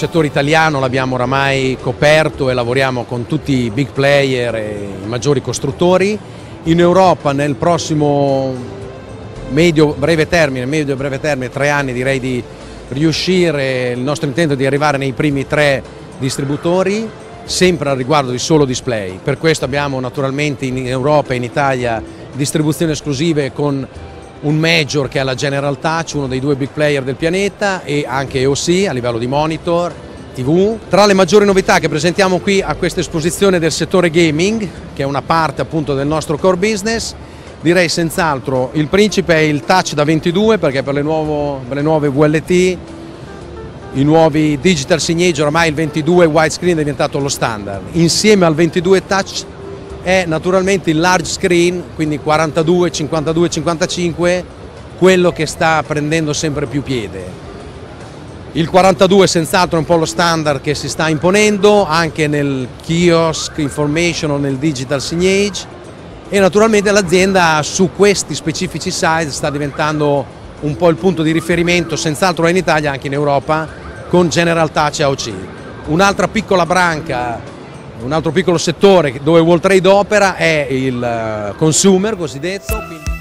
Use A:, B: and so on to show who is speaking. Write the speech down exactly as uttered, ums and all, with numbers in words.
A: settore italiano l'abbiamo oramai coperto e lavoriamo con tutti i big player e i maggiori costruttori. In Europa nel prossimo medio breve termine, medio breve termine, tre anni direi di riuscire, il nostro intento è di arrivare nei primi tre distributori, sempre al riguardo di solo display. Per questo abbiamo naturalmente in Europa e in Italia distribuzioni esclusive con un major che è la General Touch, uno dei due big player del pianeta, e anche E O C a livello di monitor, tivù. Tra le maggiori novità che presentiamo qui a questa esposizione del settore gaming, che è una parte appunto del nostro core business, direi senz'altro il principe è il touch da ventidue, perché per le, nuovo, per le nuove V L T, i nuovi digital signage, ormai il ventidue widescreen è diventato lo standard. Insieme al ventidue touch è naturalmente il large screen, quindi quarantadue, cinquantadue, cinquantacinque, quello che sta prendendo sempre più piede. Il quarantadue senz'altro è un po' lo standard che si sta imponendo anche nel kiosk information o nel digital signage, e naturalmente l'azienda su questi specifici size sta diventando un po' il punto di riferimento, senz'altro in Italia, anche in Europa, con General Touch e A O C. Un'altra piccola branca, un altro piccolo settore dove World Trade opera è il consumer cosiddetto.